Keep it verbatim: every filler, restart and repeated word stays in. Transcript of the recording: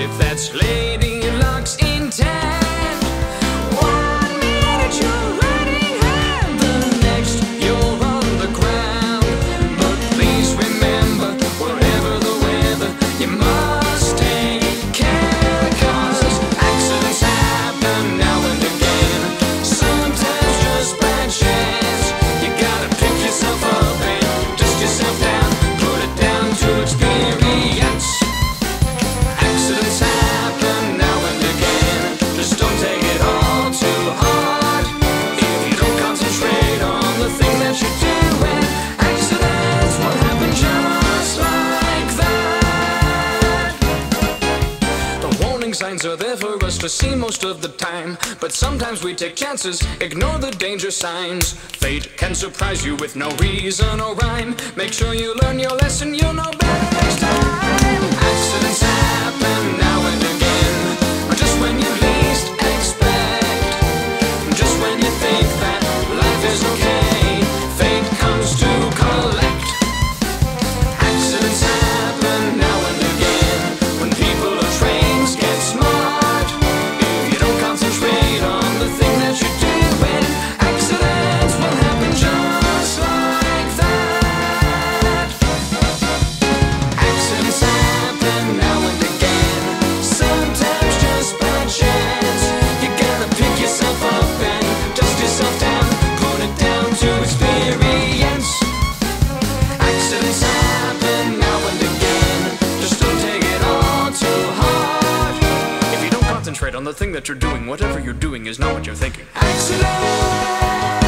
if that's Lady Luck's intent. One minute you're riding high, the next you're on the ground. But please remember, whatever the weather, you must take care, 'cause accidents happen now and again. Sometimes just by chance. You gotta pick yourself up and dust yourself down, put it down to experience. Accidents happen now and again. Just don't take it all too hard. If you don't concentrate on the thing that you're doing, accidents will happen just like that. The warning signs are there for us to see most of the time, but sometimes we take chances, ignore the danger signs. Fate can surprise you with no reason or rhyme. Make sure you learn your lesson, you'll know better next time. Accidents happen now and again, just when you least expect. Just when you think that life is okay, fate comes to collect. Accidents happen now and again, when people or trains get smart. If you don't concentrate on the thing that you're doing, accidents will happen just like that. Accidents happen now and again, sometimes just by chance. You gotta pick yourself up and dust yourself down, put it down to experience. Accidents happen now and again, just don't take it all too hard. If you don't concentrate on the thing that you're doing, whatever you're doing is not what you're thinking. Accident!